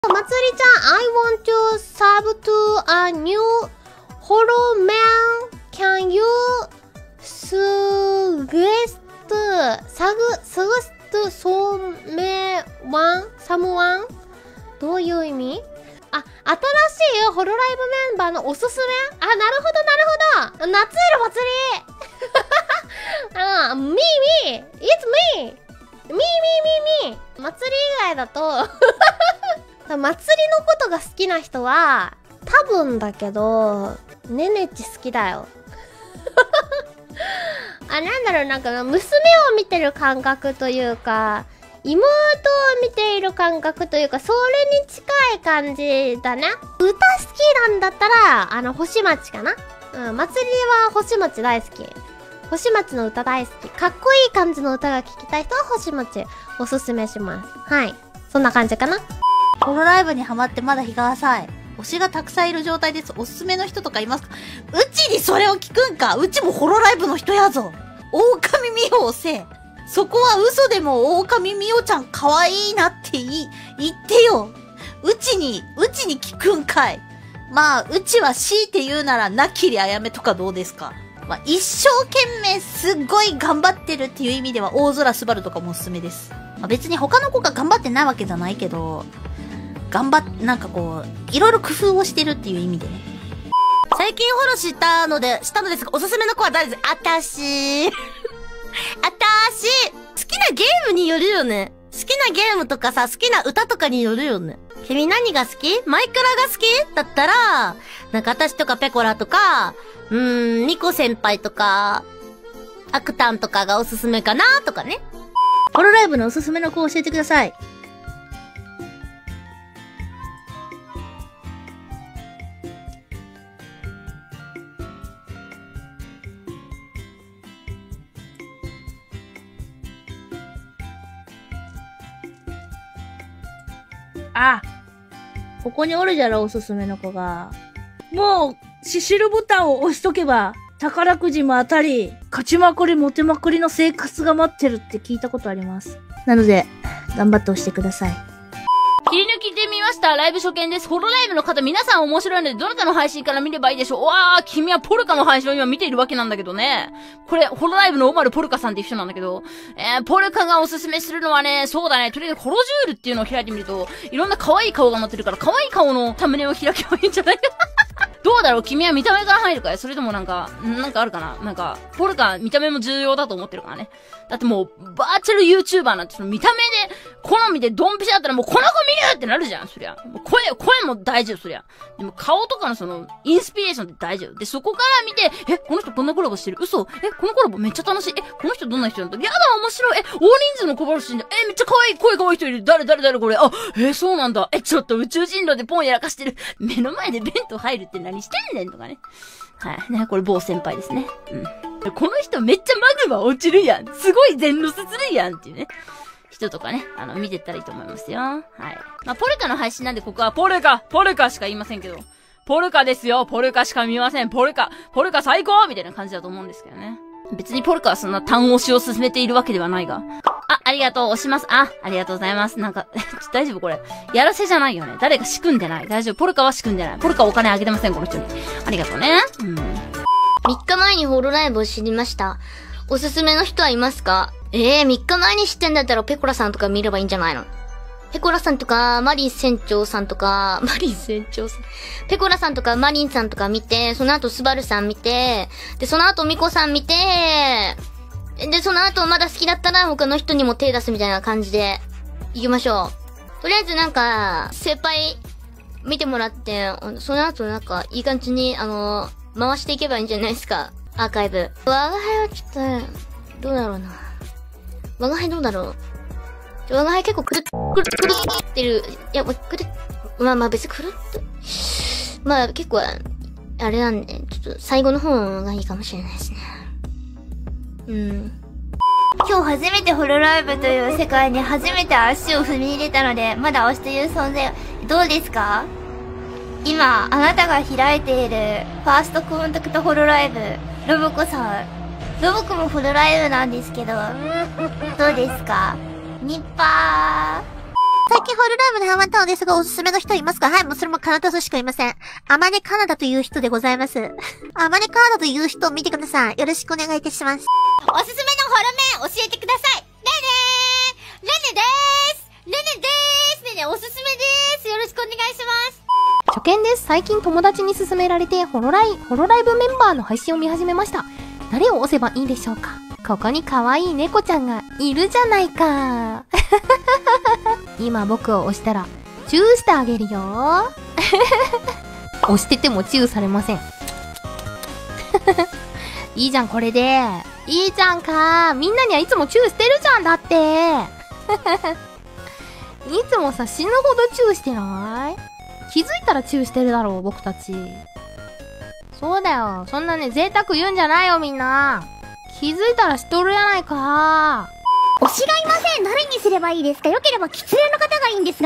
まつりちゃん、I want to sub to a new horror man. Can you suggest someone? どういう意味？あ、新しいホロライブメンバーのおすすめ？あ、なるほど。夏色まつりあ、me! It's me! Me! まつり以外だと祭りのことが好きな人は多分だけどねねち好きだよなんだろう、なんか娘を見てる感覚というか妹を見ている感覚というか、それに近い感じだね。歌好きなんだったら星町かな。祭りは星町大好き。星町の歌大好き。かっこいい感じの歌が聴きたい人は星町おすすめします。はい、そんな感じかな。 ホロライブにハマってまだ日が浅い。推しがたくさんいる状態です。おすすめの人とかいますか？うちにそれを聞くんか？うちもホロライブの人やぞ。狼美穂をせえ。そこは嘘でも狼美穂ちゃん可愛いなって言ってよ。うちに聞くんかい。まあ、うちは強いて言うならなきりあやめとかどうですか？まあ、一生懸命すっごい頑張ってるっていう意味では大空すばるとかもおすすめです。まあ、別に他の子が頑張ってないわけじゃないけど、なんかこう、いろいろ工夫をしてるっていう意味でね。最近フォローしたのですが、おすすめの子は誰です？あたし。好きなゲームによるよね。好きなゲームとかさ、好きな歌とかによるよね。君何が好き？マイクラが好きだったら、なんか私とかペコラとか、ミコ先輩とか、アクタンとかがおすすめかなとかね。ホロライブのおすすめの子を教えてください。あ、ここにおるじゃろ、おすすめの子が。もう、シシルボタンを押しとけば、宝くじも当たり、勝ちまくりモテまくりの生活が待ってるって聞いたことあります。なので、頑張って押してください。 切り抜きで見ました。ライブ初見です。ホロライブの方、皆さん面白いので、どなたの配信から見ればいいでしょう。わー、君はポルカの配信を今見ているわけなんだけどね。これ、ホロライブのオマルポルカさんっていう人なんだけど、ポルカがおすすめするのはね、そうだね、とりあえずホロジュールっていうのを開いてみると、いろんな可愛い顔が載ってるから、可愛い顔のサムネを開けばいいんじゃないかどうだろう、君は見た目から入るかい？それともなんかあるかな？なんか、ポルカ、見た目も重要だと思ってるからね。だってもう、バーチャル YouTuber なんてその見た目で、好みでドンピシャだったらもうこの子見るってなるじゃん、そりゃ。もう声も大事よ、そりゃ。でも顔とかのその、インスピレーションって大事よ。で、そこから見て、この人こんなコラボしてる？嘘？このコラボめっちゃ楽しい。この人どんな人なんだ？やだ、面白い。大人数のコラボしてんだ。めっちゃ可愛い、声可愛い人いる。誰これ。あ、そうなんだ。ちょっと宇宙人狼でポンやらかしてる。目の前で弁当入るって何してんねんとかね。はい。ね、これ某先輩ですね。この人めっちゃマグマ落ちるやん。すごい全露するやんっていうね。人とかね、見てったらいいと思いますよ。はい。まあ、ポルカの配信なんでここはポルカしか言いませんけど。ポルカですよ。ポルカしか見ません。ポルカ最高みたいな感じだと思うんですけどね。別にポルカはそんな単押しを進めているわけではないが。ありがとう、押します。ありがとうございます。なんか、大丈夫これ。やらせじゃないよね。誰か仕組んでない。大丈夫。ポルカは仕組んでない。ポルカはお金あげてません、この人に。ありがとうね。 3日前にホロライブを知りました。おすすめの人はいますか？3日前に知ってんだったらペコラさんとか見ればいいんじゃないの？ペコラさんとか、マリン船長さんとか、ペコラさんとかマリンさんとか見て、その後スバルさん見て、で、その後ミコさん見て、で、その後まだ好きだったら他の人にも手出すみたいな感じで、行きましょう。とりあえずなんか、先輩、見てもらって、その後なんか、いい感じに、回していけばいいんじゃないですか。アーカイブ。我が輩はちょっと、どうだろうな。我が輩どうだろう。我が輩結構くるってる。いや、まあ別にくるっと。まあ結構、あれなんで、ちょっと最後の方がいいかもしれないですね。今日初めてホロライブという世界に初めて足を踏み入れたので、まだ推しという存在、どうですか？今、あなたが開いているファーストコンタクトホロライブ、ロボコさん。ロボコもホロライブなんですけど、どうですか？ニッパー。 最近ホールライブでハマったのですが、おすすめの人いますか？はい、もうそれもカナダスしかいません。アマネカナダという人でございます。アマネカナダという人を見てください。よろしくお願いいたします。 おすすめのホルメン教えてください。レネでーす。レネおすすめでーす。よろしくお願いします。 初見です。最近友達に勧められてホロライブメンバーの配信を見始めました。誰を押せばいいでしょうか？ここに可愛い猫ちゃんがいるじゃないか。今僕を押したらチューしてあげるよ。押しててもチューされません。いいじゃんこれで。いいじゃんか。みんなにはいつもチューしてるじゃんだって。いつもさ死ぬほどチューしてない？気づいたらチューしてるだろう僕たち。そうだよ。そんなね贅沢言うんじゃないよみんな。気づいたらしとるやないか。 推しがいません。誰にすればいいですか？よければキツネの方がいいんですが。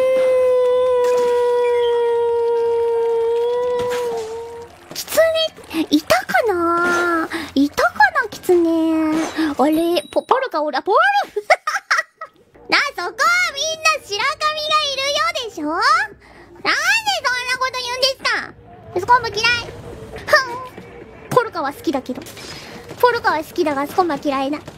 キツネ、いたかなキツネ。あれ、ポルか俺、ポルそこはみんな白髪がいるよでしょ？なんでそんなこと言うんですか？スコンブ嫌い。ポルカは好きだけど。ポルカは好きだがスコンブは嫌いだ。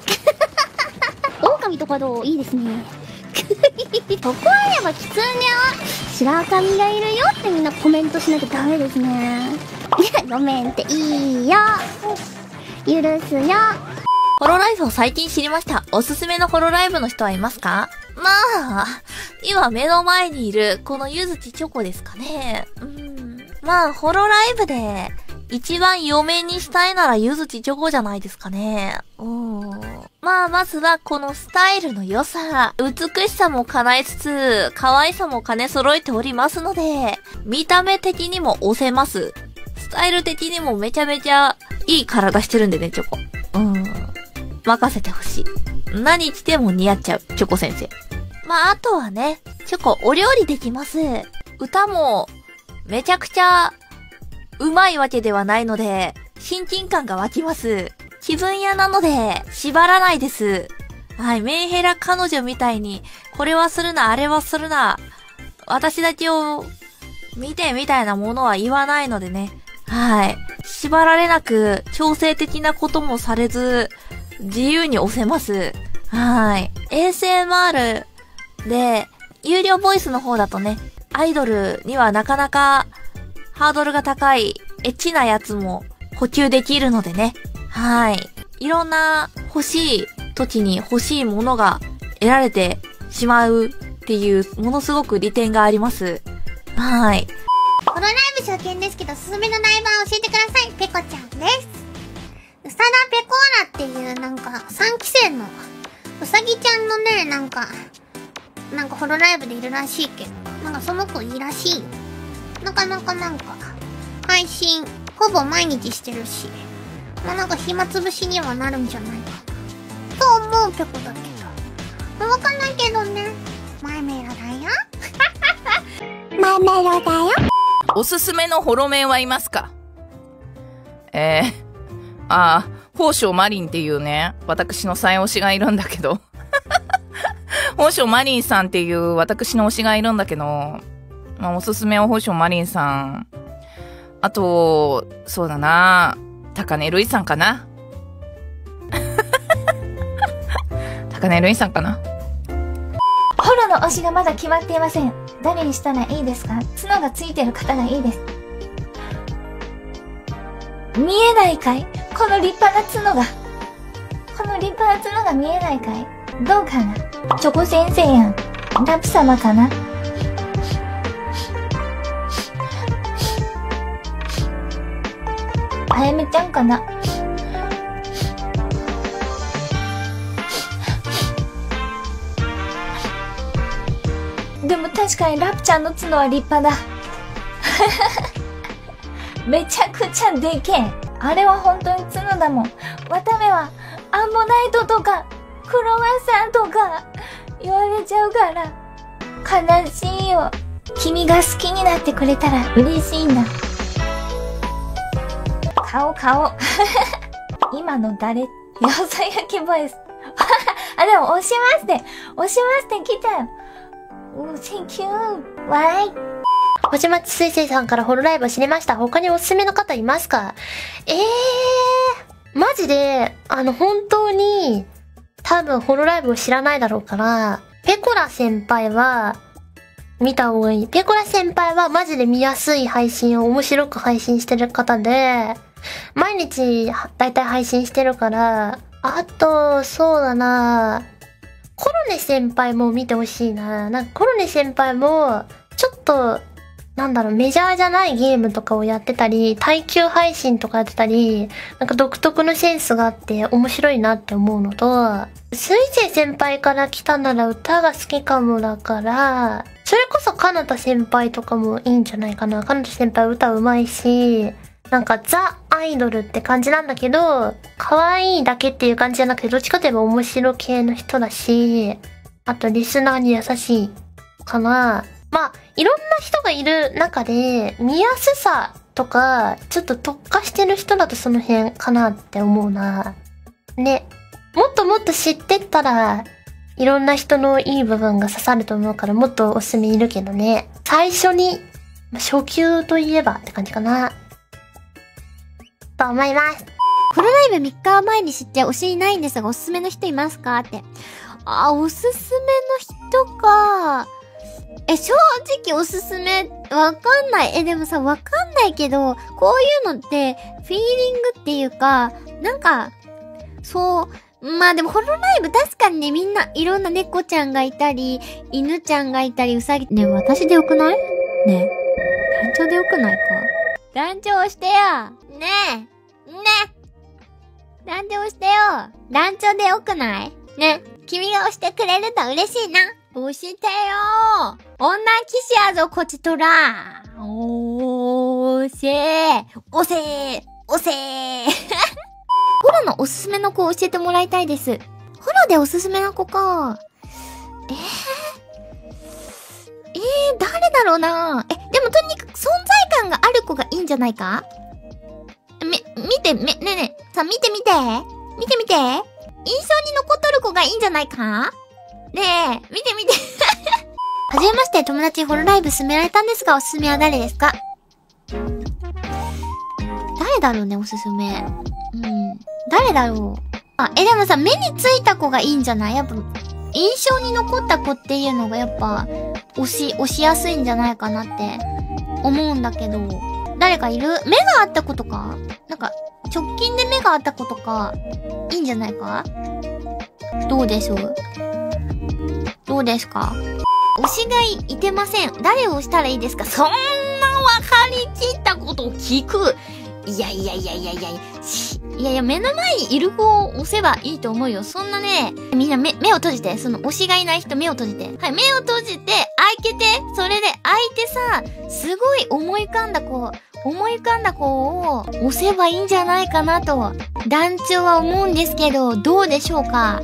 狼とかどう？いいですね。そこはやっぱキツネは白髪がいるよってみんなコメントしなきゃダメですね。いや、ごめんっていいよ。許すよ。 ホロライブを最近知りました。おすすめのホロライブの人はいますか？まあ、今目の前にいるこのゆずちチョコですかね。まあ、ホロライブで一番嫁にしたいならゆずちチョコじゃないですかね。まあ、まずはこのスタイルの良さ、美しさも叶えつつ、可愛さも兼ね揃えておりますので、見た目的にも押せます。スタイル的にもめちゃめちゃいい体してるんでね、チョコ。任せてほしい。何着ても似合っちゃう、チョコ先生。まあ、あとはね、チョコお料理できます。歌もめちゃくちゃうまいわけではないので、親近感が湧きます。気分屋なので、縛らないです。はい、メンヘラ彼女みたいに、これはするな、あれはするな、私だけを見てみたいなものは言わないのでね。はい。縛られなく、調整的なこともされず、自由に押せます。はい。ASMR で、有料ボイスの方だとね、アイドルにはなかなかハードルが高いエッチなやつも補給できるのでね。はい。いろんな欲しい時に欲しいものが得られてしまうっていうものすごく利点があります。はい。 ホロライブ初見ですけど、おすすめのライバー教えてください。ペコちゃんです。ウサダペコーラっていうなんか3期生のうさぎちゃんのね、なんかホロライブでいるらしいけど、なんかその子いいらしい。なかなか配信ほぼ毎日してるし、まあなんか暇つぶしにはなるんじゃないかなと思うペコだけど、わかんないけどね。マイメロだよ。マイメロだよ。 おすすめのホロメンはいますか？宝生マリンっていうね、私の最推しがいるんだけど。宝生マリンさんっていう私の推しがいるんだけど、まあおすすめは宝生マリンさん。あと、そうだな、高根るいさんかな。高根るいさんかな。 ホロの推しがまだ決まっていません。誰にしたらいいですか？角がついてる方がいいです。見えないかい？この立派な角が。この立派な角が見えないかい？どうかな？チョコ先生やん。ラプ様かな？あやめちゃんかな？でも確かにラプちゃんの角は立派だ。めちゃくちゃでけえ。あれは本当に角だもん。綿目はアンモナイトとかクロワッサンとか言われちゃうから悲しいよ。君が好きになってくれたら嬉しいな。顔今の誰？よそ焼きボイス。あ、でも押しますって来たよ。 Thank you. わい。 星町水星さんからホロライブを知りました。他におすすめの方いますか？マジで、本当に、多分ホロライブを知らないだろうから、ペコラ先輩は、見た方がいい。ペコラ先輩はマジで見やすい配信を面白く配信してる方で、毎日だいたい配信してるから、あと、そうだなコロネ先輩も見てほしいな。なんかコロネ先輩も、ちょっと、なんだろう、メジャーじゃないゲームとかをやってたり、耐久配信とかやってたり、なんか独特のセンスがあって面白いなって思うのと、水星先輩から来たなら歌が好きかもだから、それこそかなた先輩とかもいいんじゃないかな。かなた先輩歌うまいし、なんかザ・アイドルって感じなんだけど、可愛いだけっていう感じじゃなくて、どっちかといえば面白系の人だし、あとリスナーに優しいかな。まあ、いろんな人がいる中で、見やすさとか、ちょっと特化してる人だとその辺かなって思うな。ね。もっともっと知ってったら、いろんな人のいい部分が刺さると思うからもっとおすすめいるけどね。最初に、初級といえばって感じかな。と思います。 ホロライブ3日前に知って推しいないんですが、おすすめの人いますかって。おすすめの人か。正直おすすめ、わかんない。でもさ、わかんないけど、こういうのって、フィーリングっていうか、なんか、そう、まあでもホロライブ確かにね、みんないろんな猫ちゃんがいたり、犬ちゃんがいたり、うさぎ、ね、私でよくない？ね。団長でよくないか？団長押してよ。ねえ。ね。団長押してよ。団長でよくない？ね。君が押してくれると嬉しいな。押してよー。女騎士やぞ、こちとら。押せー。押せー。押せー。ホロのおすすめの子を教えてもらいたいです。ホロでおすすめの子か。誰だろうな。でもとにかく存在感がある子がいいんじゃないか？見て、ねえねえ。さ、見て。印象に残っとる子がいいんじゃないか？ねえ、見て。はじめまして、友達にホロライブ勧められたんですが、おすすめは誰ですか？誰だろうね、おすすめ。誰だろう。でもさ、目についた子がいいんじゃない？やっぱ、印象に残った子っていうのがやっぱ、押しやすいんじゃないかなって思うんだけど、誰かいる？目があった子とか？なんか、直近で目があった子とか、いいんじゃないか？どうでしょう？どうですか？推しがいてません。誰を押したらいいですか？そんな分かりきったことを聞く。いや、目の前にいる子を押せばいいと思うよ。そんなね、みんな目を閉じて、その推しがいない人目を閉じて。はい、目を閉じて、開けて、それで開いてさ、すごい思い浮かんだ子を押せばいいんじゃないかなと、団長は思うんですけど、どうでしょうか？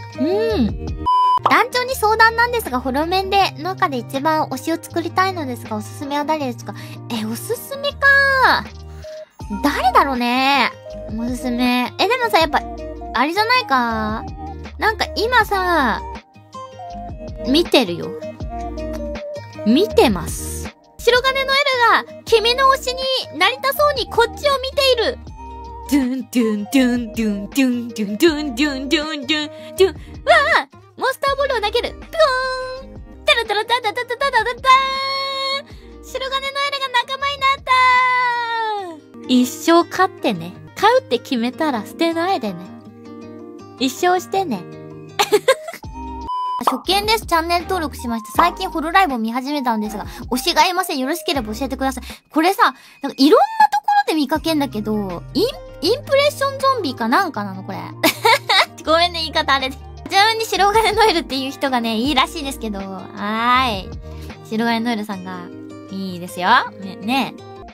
団長に相談なんですが、ホロメンで、中で一番推しを作りたいのですが、おすすめは誰ですか？おすすめか誰だろうね。おすすめ。でもさ、やっぱ、あれじゃないか？なんか今さ、見てるよ。見てます。白金のエルが、君の推しになりたそうにこっちを見ている。ドゥンドゥンドゥンドゥンドゥンドゥンドゥンドゥンドゥンドゥンドゥン。わあ！モンスターボールを投げる。ピコーン！タラタラタタタタタタタターン！白金のエルが仲間になったー！一生飼ってね。飼うって決めたら捨てないでね。一生してね。初見です。チャンネル登録しました。最近ホロライブを見始めたんですが、推しがいません。よろしければ教えてください。これさ、なんかいろんなところで見かけんだけど、インプレッションゾンビかなんかなのこれ。ごめんね、言い方あれで。ちなみに白金ノエルっていう人がね、いいらしいですけど、白金ノエルさんが、いいですよ。ね。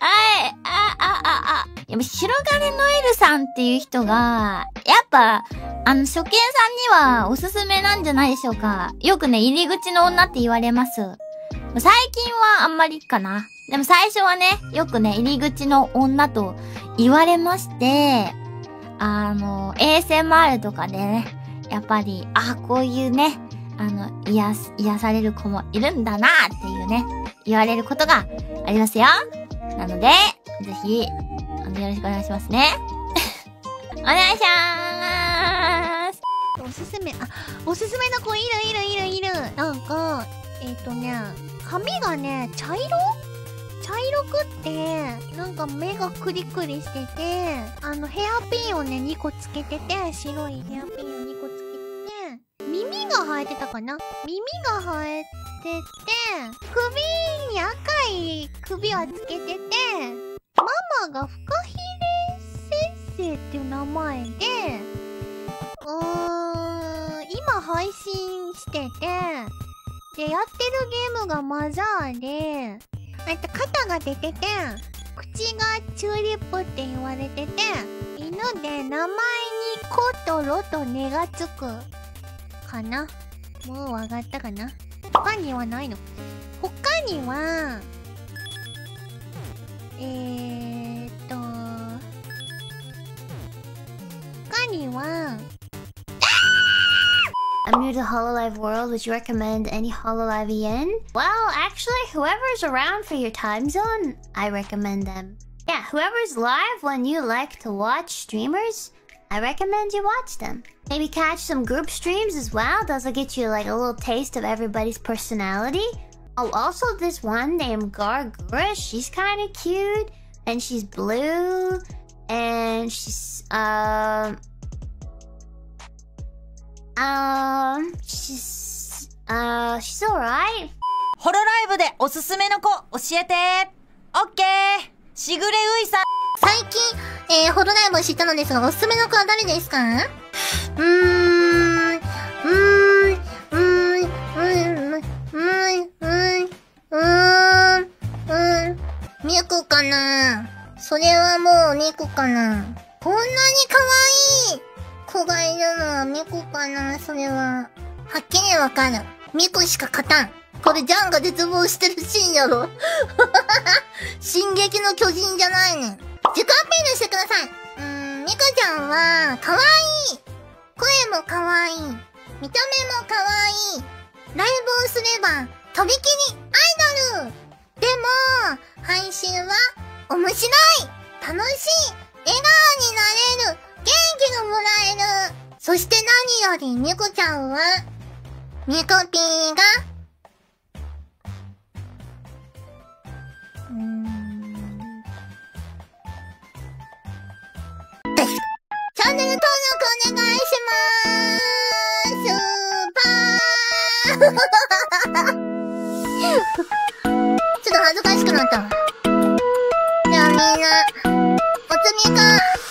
やっぱ白金ノエルさんっていう人が、やっぱ、初見さんにはおすすめなんじゃないでしょうか。よくね、入り口の女って言われます。最近はあんまりかな。でも最初はね、よくね、入り口の女と言われまして、ASMR とかでね、やっぱり、こういうね、 癒される子もいるんだなっていうね、言われることがありますよ。なので、ぜひ、よろしくお願いしますね。お願いしまーす。 おすすめの子いる。なんか、髪がね、茶色くって、なんか目がクリクリしてて、ヘアピンをね、2個つけてて、白いヘアピンを2個つけてて、耳が生えてたかな？耳が生えてて、首に赤い首輪つけてて、ママがフカヒレ先生っていう名前で、今配信してて、で、やってるゲームがマザーで、肩が出てて、口がチューリップって言われてて、犬で名前にコとロとネがつく。かな？もうわかったかな？他にはないの？他には、他には、 I'm new to the Hololive world. Would you recommend any Hololive in? Well, actually, whoever's around for your time zone, I recommend them. Yeah, whoever's live when you like to watch streamers, I recommend you watch them. Maybe catch some group streams as well. That'll get you like a little taste of everybody's personality. Oh, also this one named Gargura. She's kind of cute, and she's blue, and she's she's alright. ホロライブでおすすめの子教えて。オッケー。しぐれういさん。 最近、ホロライブを知ったのですが、おすすめの子は誰ですか？ミクかな？それはもうミクかな？こんなに可愛い子がいるのはミクかな？それは。はっきりわかる。ミクしか勝たん。これジャンが絶望してるシーンやろ。進撃の巨人じゃないねん。自己アピールしてください。ミクちゃんは、可愛い。声も可愛い。見た目も可愛い。ライブをすれば、とびきりアイドル。でも、配信は、面白い。楽しい。笑顔になれる。元気がもらえる。そして何よりミクちゃんは、ミクピーが、チャンネル登録お願いしまーす。ちょっと恥ずかしくなったわ。じゃあみんな、おつみか。